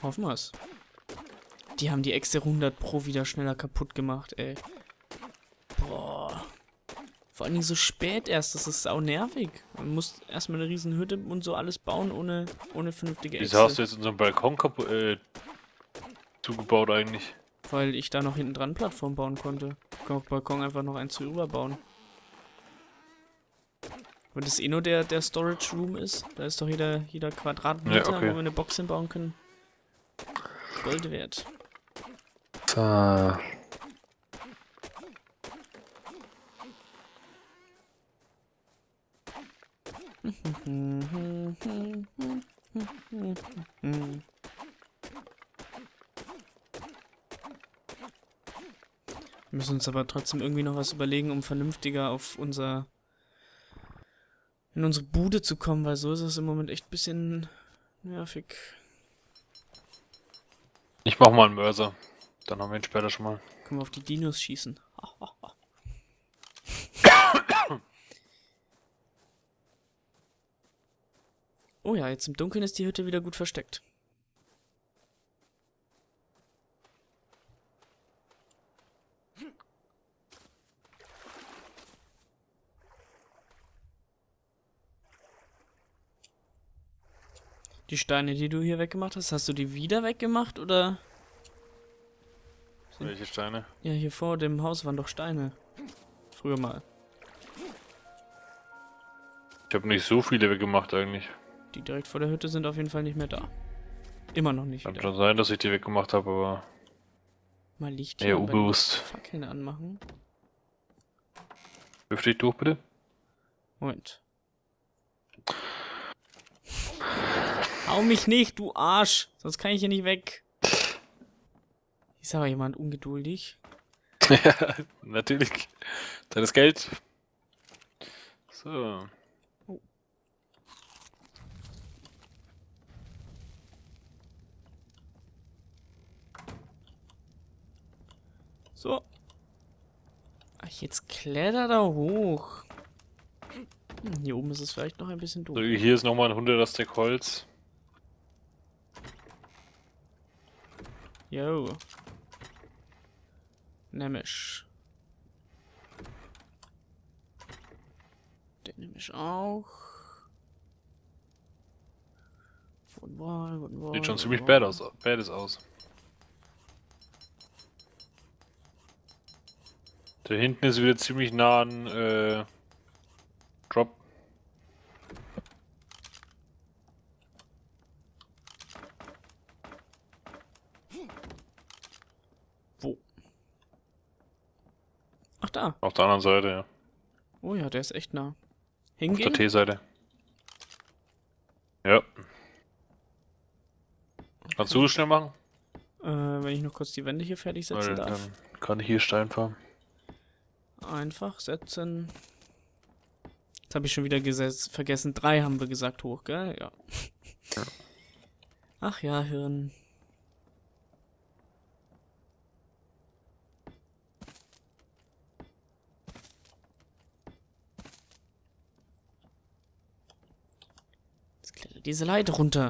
Hoffen wir's. Die haben die Echse 100 Pro wieder schneller kaputt gemacht, ey. Boah. Vor allem so spät erst, das ist sau nervig. Man muss erstmal eine riesen Hütte und so alles bauen, ohne vernünftige Echse. Wieso hast du jetzt unseren Balkon zugebaut eigentlich? Weil ich da noch hinten dran Plattform bauen konnte. Ich kann auf Balkon einfach noch eins rüberbauen. Wenn das eh nur der Storage Room ist, da ist doch jeder Quadratmeter, Ja, okay. wo wir eine Box hinbauen können. Gold wert. So. Wir müssen uns aber trotzdem irgendwie noch was überlegen, um vernünftiger auf in unsere Bude zu kommen, weil so ist es im Moment echt ein bisschen nervig. Ich mach mal einen Mörser. Dann haben wir ihn später schon mal. Können wir auf die Dinos schießen. Oh ja, jetzt im Dunkeln ist die Hütte wieder gut versteckt. Die Steine, die du hier weggemacht hast du die wieder weggemacht, oder? Welche Steine? Ja, hier vor dem Haus waren doch Steine. Früher mal. Ich habe nicht so viele weggemacht eigentlich. Die direkt vor der Hütte sind auf jeden Fall nicht mehr da. Immer noch nicht Kann wieder. schon sein, dass ich die weggemacht habe, aber Mal Licht eher hier und unbewusst. Fackeln anmachen. Wirf dich durch, bitte. Moment. Hau mich nicht, du Arsch! Sonst kann ich hier nicht weg. Ist aber jemand ungeduldig. Ja, natürlich. Das Geld. So. Oh. So. Ach, jetzt kletter da hoch. Hier oben ist es vielleicht noch ein bisschen So, dunkel. hier ist nochmal ein 100er Stack Holz. Jo. Nämlich. Den nehme ich auch. Wunderbar. Sieht schon ziemlich badass aus. Da hinten ist wieder ziemlich nah an Drop. Wo? Ach, da. Auf der anderen Seite, ja. Oh ja, der ist echt nah. Auf Hingehen? der T-Seite. Ja. Kannst du das schnell machen? Wenn ich noch kurz die Wände hier fertig setzen Weil darf. dann kann ich hier Stein farmen. Einfach setzen. Jetzt habe ich schon wieder vergessen. 3 haben wir gesagt hoch, gell? Ja. Ach ja, Hirn. Jetzt klettert diese Leiter runter.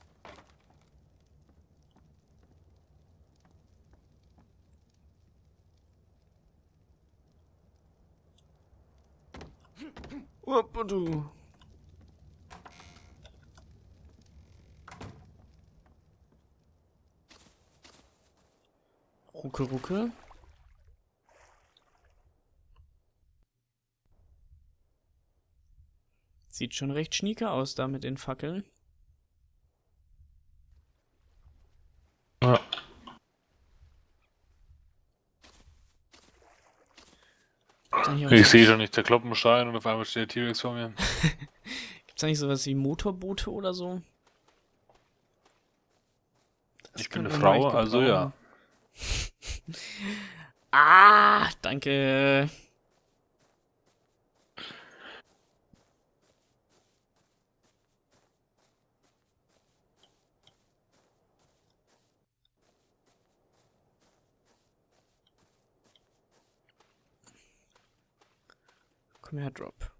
Du. Rucke, rucke. Sieht schon recht schnieke aus da mit den Fackeln. Ja. Ich sehe schon nicht der Kloppenstein und auf einmal steht der T-Rex vor mir. Gibt's eigentlich sowas wie Motorboote oder so? Das Ich bin eine könnte man Frau, echt also ja. gebrauchen. Ah, danke. Komm her, Drop.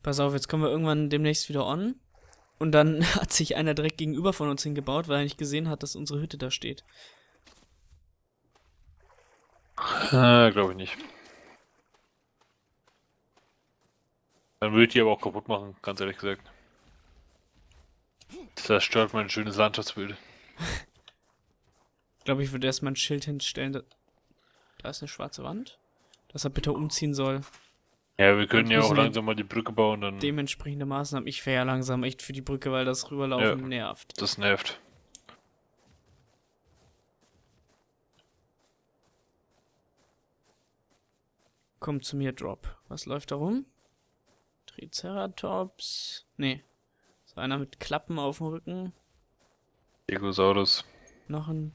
Pass auf, jetzt kommen wir irgendwann demnächst wieder on. Und dann hat sich einer direkt gegenüber von uns hingebaut, weil er nicht gesehen hat, dass unsere Hütte da steht. Glaube ich nicht. Dann würde ich die aber auch kaputt machen, ganz ehrlich gesagt. Das stört mein schönes Landschaftsbild. Ich glaube, ich würde erstmal ein Schild hinstellen. Da ist eine schwarze Wand. Dass er bitte umziehen soll. Ja, wir können Sonst ja auch müssen wir langsam mal die Brücke bauen, dann. Dementsprechende Maßnahmen. Ich fahre ja langsam echt für die Brücke, weil das Rüberlaufen nervt. Das nervt. Komm zu mir, Drop. Was läuft da rum? Triceratops. Nee. So einer mit Klappen auf dem Rücken. Stegosaurus. Noch ein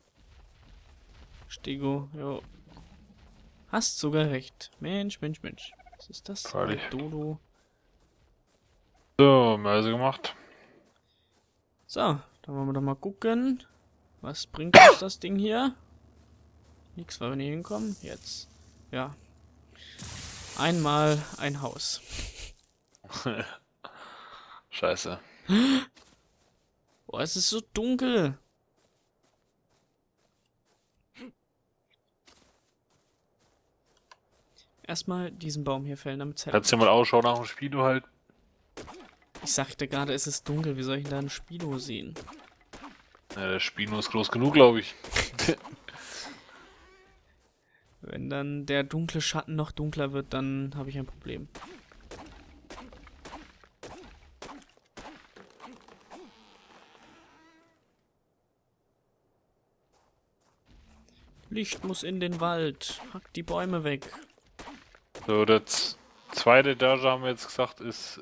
Stego. Jo. Hast sogar recht. Mensch, Mensch, Mensch. Was ist das? Freilich. Ein Dodo. So, Mäuse gemacht. So, dann wollen wir doch mal gucken. Was bringt uns das Ding hier? Nix, weil wir nicht hinkommen. Jetzt. Ja. Einmal ein Haus. Scheiße. Boah, es ist so dunkel. Erstmal diesen Baum hier fällen, damit es hell Kannst du wird. ja mal Ausschau nach dem Spino halt. Ich sagte gerade, es ist dunkel. Wie soll ich denn da einen Spino sehen? Ja, der Spino ist groß genug, glaube ich. Wenn dann der dunkle Schatten noch dunkler wird, dann habe ich ein Problem. Licht muss in den Wald. Hack die Bäume weg. So, der zweite Etage haben wir jetzt gesagt ist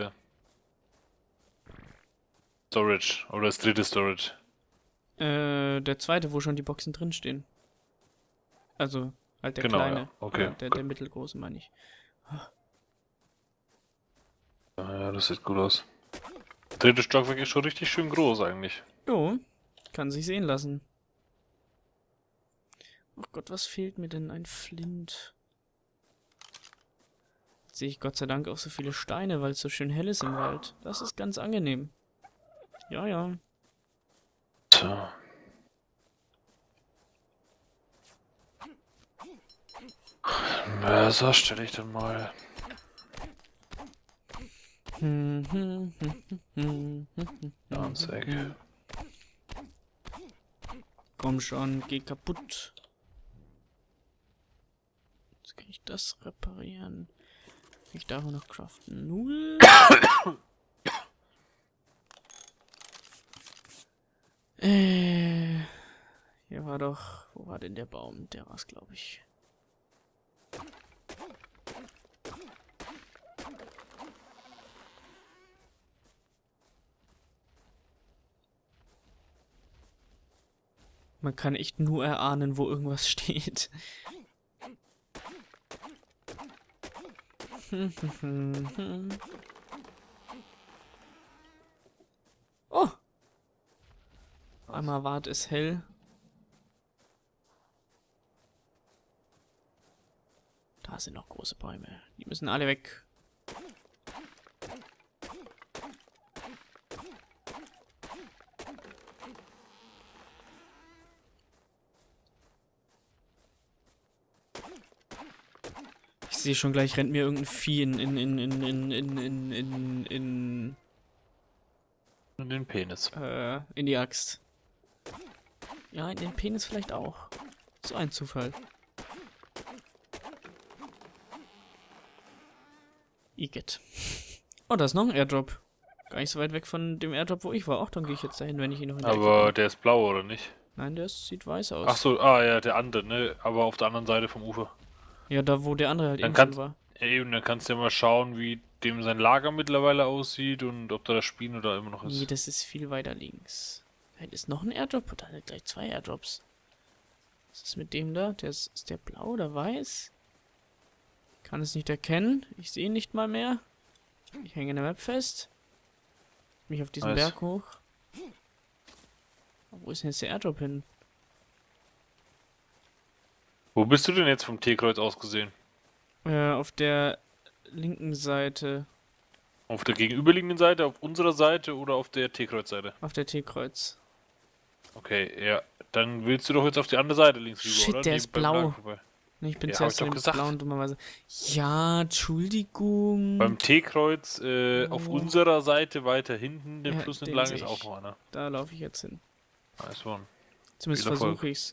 Storage. Oder das dritte Storage. Der zweite, wo schon die Boxen drinstehen. Also, halt der Genau, kleine. ja. Okay, Ja, der mittelgroße, meine ich. Ja, das sieht gut aus. Dritte Stockwerk ist schon richtig schön groß eigentlich. Jo, kann sich sehen lassen. Oh Gott, was fehlt mir denn? Ein Flint. Jetzt sehe ich Gott sei Dank auch so viele Steine, weil es so schön hell ist im Wald. Das ist ganz angenehm. Ja, ja. So. Mörser stelle ich dann mal. Ans Ecke. Komm schon, geh kaputt. Jetzt kann ich das reparieren. Ich darf noch craften. Null. Hier war doch... Wo war denn der Baum? Der war's, glaube ich. Man kann echt nur erahnen, wo irgendwas steht. Oh! Einmal ward es hell. Da sind noch große Bäume. Die müssen alle weg. Ich sehe schon gleich, rennt mir irgendein Vieh in Den Penis. in die Axt. Ja, in den Penis vielleicht auch. So ein Zufall. Igitt. Oh, da ist noch ein Airdrop. Gar nicht so weit weg von dem Airdrop, wo ich war. Auch dann gehe ich jetzt dahin, wenn ich ihn noch in der Ecke Aber bin. der ist blau, oder nicht? Nein, der sieht weiß aus. Ach so, ah ja, der andere, ne? Aber auf der anderen Seite vom Ufer. Ja, da wo der andere halt Dann eben schon war. Ja, eben, dann kannst du ja mal schauen, wie dem sein Lager mittlerweile aussieht und ob da das Spino da immer noch Nee, ist. das ist viel weiter links. Da ist noch ein Airdrop. Da hat gleich 2 Airdrops. Was ist mit dem da? Ist der blau oder weiß? Kann es nicht erkennen. Ich sehe ihn nicht mal mehr. Ich hänge in der Map fest. Mich auf diesen Nice. Berg hoch. Wo ist denn jetzt der Airdrop hin? Wo bist du denn jetzt vom T-Kreuz aus gesehen? Auf der linken Seite. Auf der gegenüberliegenden Seite, auf unserer Seite oder auf der T-Kreuz-Seite? Auf der T-Kreuz. Okay, ja. Dann willst du doch jetzt auf die andere Seite links rüber, Shit, oder? der Neben ist beim Lager blau. vorbei. Ich bin Ja, hab ich zuerst zu doch dem gesagt. blauen dummerweise. Ja, Entschuldigung. Beim T-Kreuz auf Oh. unserer Seite weiter hinten den Ja, Fluss den entlang sehe ist auch ich. noch einer. Da laufe ich jetzt hin. Nice one. Zumindest Viel Erfolg. versuche ich's.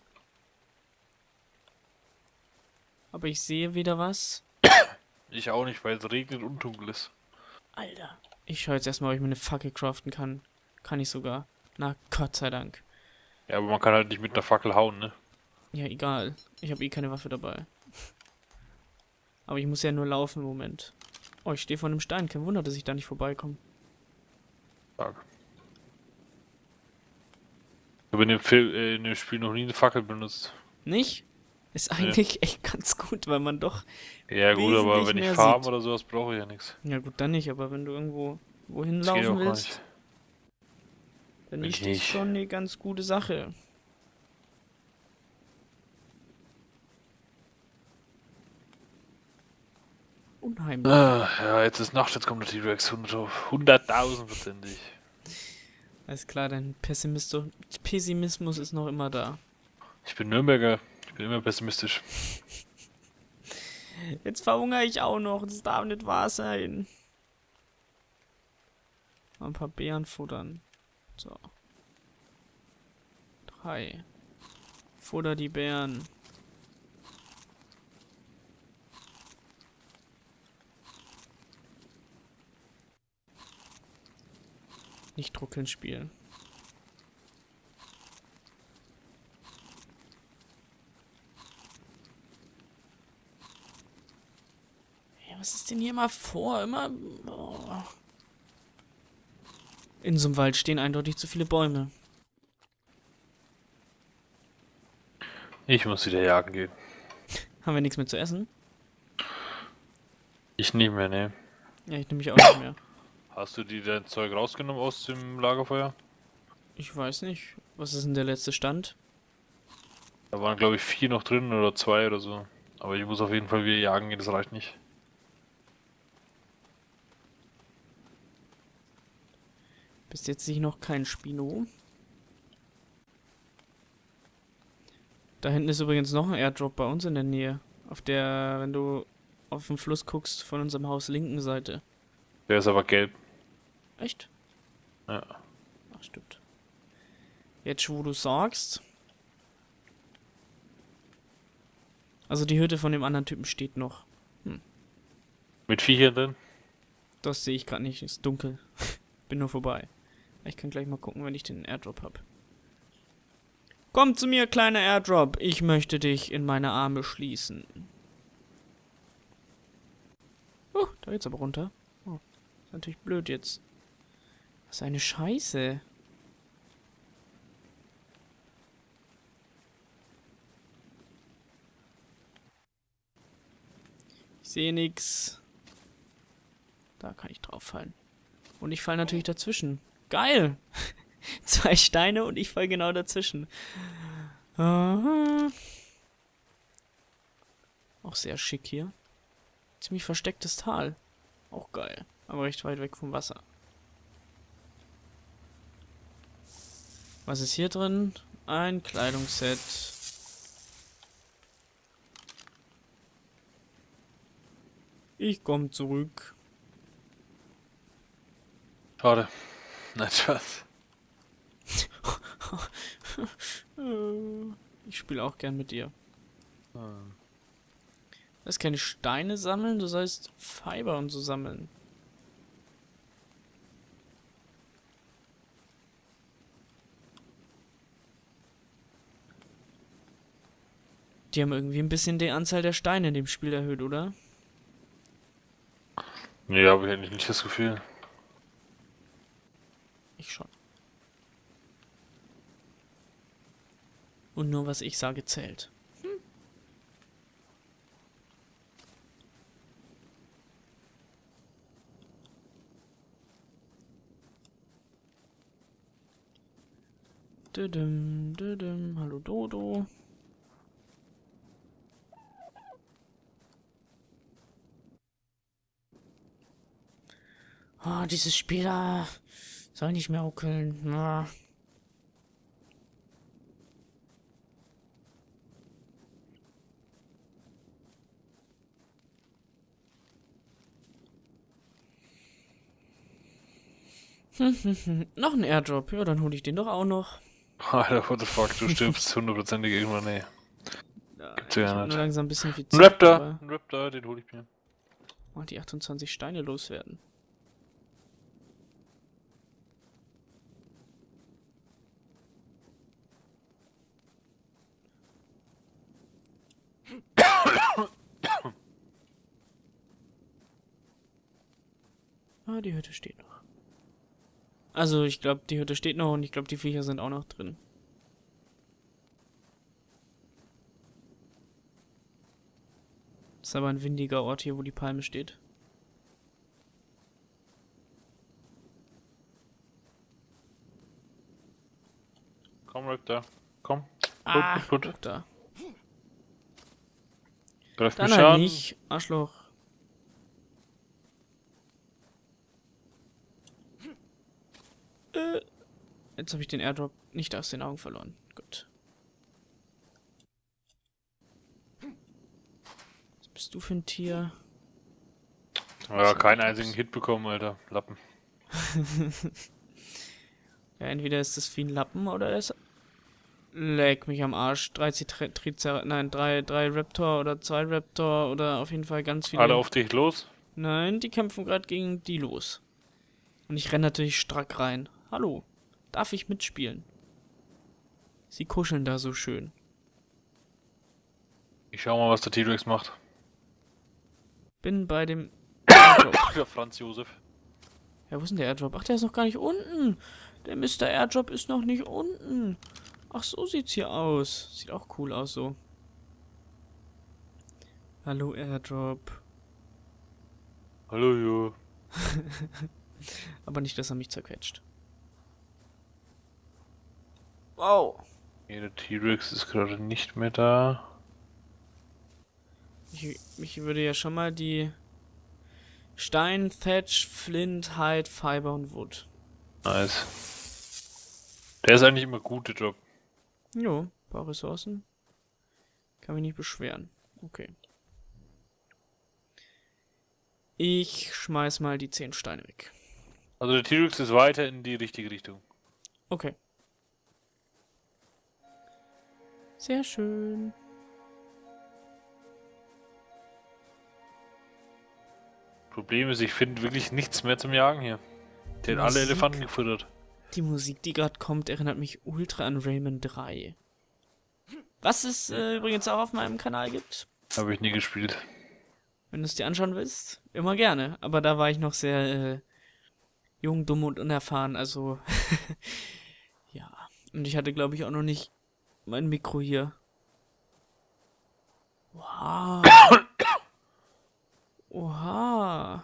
Aber ich sehe wieder was. Ich auch nicht, weil es regnet und dunkel ist. Alter. Ich schaue jetzt erstmal, ob ich mir eine Fackel craften kann. Kann ich sogar. Na, Gott sei Dank. Ja, aber man kann halt nicht mit einer Fackel hauen, ne? Ja, egal. Ich habe eh keine Waffe dabei. Aber ich muss ja nur laufen im Moment. Oh, ich stehe vor einem Stein. Kein Wunder, dass ich da nicht vorbeikomme. Stark. Ich habe in dem Spiel noch nie eine Fackel benutzt. Nicht? Ist eigentlich echt ganz gut, weil man doch... Ja gut, aber wesentlich wenn ich mehr farm sieht. oder sowas brauche ich ja nichts. Ja gut, dann nicht. Aber wenn du irgendwo wohin Das geht laufen auch gar willst, nicht. dann Will ist ich das nicht. schon eine ganz gute Sache. Unheimlich. Ja, jetzt ist Nacht, jetzt kommt der T-Rex 100.000%ig. Alles klar, dein Pessimismus ist noch immer da. Ich bin Nürnberger, ich bin immer pessimistisch. Jetzt verhungere ich auch noch. Das darf nicht wahr sein. Mal ein paar Beeren futtern. So. 3. Futter die Beeren. Nicht druckeln spielen. Ja, was ist denn hier mal vor? Immer... Oh. In so einem Wald stehen eindeutig zu viele Bäume. Ich muss wieder jagen gehen. Haben wir nichts mehr zu essen? Ich nicht mehr, ne. Ja, ich nehme mich auch nicht mehr. Hast du dir dein Zeug rausgenommen aus dem Lagerfeuer? Ich weiß nicht. Was ist denn der letzte Stand? Da waren glaube ich 4 noch drin oder 2 oder so. Aber ich muss auf jeden Fall wieder jagen gehen, das reicht nicht. Bis jetzt sehe ich noch kein Spino. Da hinten ist übrigens noch ein Airdrop bei uns in der Nähe. Auf der, wenn du auf den Fluss guckst, von unserem Haus linken Seite. Der ist aber gelb. Echt? Ja. Ach, stimmt. Jetzt, wo du sagst. Also die Hütte von dem anderen Typen steht noch. Mit Viechern drin? Das sehe ich gerade nicht, ist dunkel. Bin nur vorbei. Ich kann gleich mal gucken, wenn ich den Airdrop habe. Komm zu mir, kleiner Airdrop. Ich möchte dich in meine Arme schließen. Da geht's aber runter. Oh, ist natürlich blöd jetzt. Was eine Scheiße. Ich sehe nix. Da kann ich drauf fallen. Und ich falle natürlich dazwischen. Geil! 2 Steine und ich falle genau dazwischen. Aha. Auch sehr schick hier. Ziemlich verstecktes Tal. Auch geil. Aber recht weit weg vom Wasser. Was ist hier drin? Ein Kleidungsset. Ich komme zurück. Schade. Nein, Spaß. Ich spiele auch gern mit dir. Hm. Du sollst keine Steine sammeln, du sollst Fiber und so sammeln. Die haben irgendwie ein bisschen die Anzahl der Steine in dem Spiel erhöht, oder? Nee, habe ich eigentlich nicht das Gefühl. Ich schon. Und nur was ich sage zählt. Düdüm, düdüm. Hallo Dodo. Oh, dieses Spiel da soll nicht mehr ruckeln. Na. Noch ein Airdrop. Ja, dann hole ich den doch auch noch. Alter, what the fuck, du stirbst hundertprozentig irgendwann, nee. Ja, Gibt's ich ja habe nicht. nur langsam ein bisschen viel Ein Zeit, Raptor, aber ein Raptor, den hole ich mir. oh, die 28 Steine loswerden. Ah, die Hütte steht noch. Also, ich glaube, die Hütte steht noch und ich glaube, die Viecher sind auch noch drin. Ist aber ein windiger Ort hier, wo die Palme steht. Komm, Raptor, komm. Ah, Gut. guck da. Greif Dann mich halt an. nicht, Arschloch. Jetzt habe ich den Airdrop nicht aus den Augen verloren. Gut. Was bist du für ein Tier? Ja, keinen einzigen Hit bekommen, Alter. Lappen. Ja, entweder ist das wie ein Lappen oder es. Leck mich am Arsch. Drei Raptor oder 2 Raptor oder auf jeden Fall ganz viele. Alle auf dich los. Nein, die kämpfen gerade gegen die los. Und ich renne natürlich strack rein. Hallo, darf ich mitspielen? Sie kuscheln da so schön. Ich schau mal, was der T-Rex macht. Bin bei dem Airdrop. Der Franz Josef. Ja, wo ist denn der Airdrop? Ach, der ist noch gar nicht unten. Der Mr. Airdrop ist noch nicht unten. Ach, so sieht's hier aus. Sieht auch cool aus so. Hallo, Airdrop. Hallo, Jo. Aber nicht, dass er mich zerquetscht. Wow. Nee, der T-Rex ist gerade nicht mehr da. Mich würde ja schon mal die Stein, Thatch, Flint, Hide, Fiber und Wood. Nice. Der ist eigentlich immer gut, der Job. Jo, ein paar Ressourcen. Kann mich nicht beschweren. Okay. Ich schmeiß mal die 10 Steine weg. Also der T-Rex ist weiter in die richtige Richtung. Okay. Sehr schön. Problem ist, ich finde wirklich nichts mehr zum Jagen hier. Der hat alle Musik. Elefanten gefüttert. Die Musik, die gerade kommt, erinnert mich ultra an Rayman 3. Was es übrigens auch auf meinem Kanal gibt. Habe ich nie gespielt. Wenn du es dir anschauen willst, immer gerne. Aber da war ich noch sehr jung, dumm und unerfahren, also ja. Und ich hatte, glaube ich, auch noch nicht mein Mikro hier. Wow. Oha.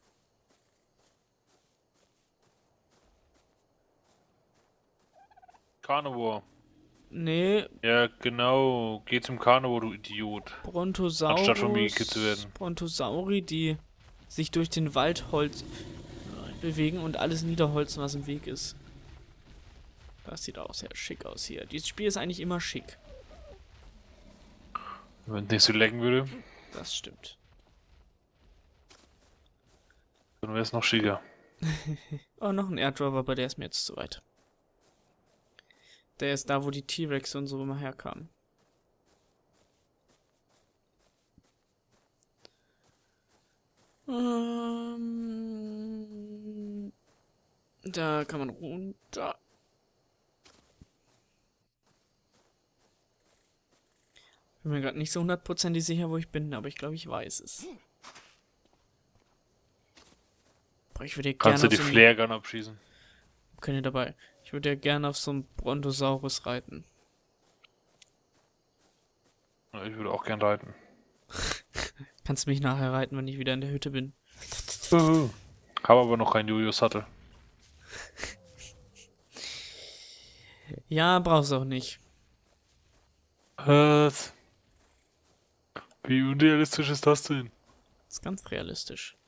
Carnivore. Nee, Ja, genau. Geh zum Carnivore, du Idiot. Brontosaurus. Anstatt von mir gekillt zu werden. Brontosauri, die sich durch den Waldholz bewegen und alles niederholzen, was im Weg ist. Das sieht auch sehr schick aus hier. Dieses Spiel ist eigentlich immer schick. Wenn es nicht so lecken würde, Das stimmt. dann wäre es noch schicker. Oh, noch ein Airdrop, aber der ist mir jetzt zu weit. Der ist da, wo die T-Rex und so immer herkamen. Da kann man runter. Bin mir gerade nicht so hundertprozentig sicher, wo ich bin, aber ich glaube, ich weiß es. Boah, ich würde ja Kannst du gerne die auf so Flare Gun abschießen? keine dabei. Ich würde ja gerne auf so einem Brontosaurus reiten. Ja, ich würde auch gern reiten. Kannst mich nachher reiten, wenn ich wieder in der Hütte bin. Habe aber noch keinen Jojo-Sattel. Ja, brauchst auch nicht. Was? Wie unrealistisch ist das denn? Ist ganz realistisch.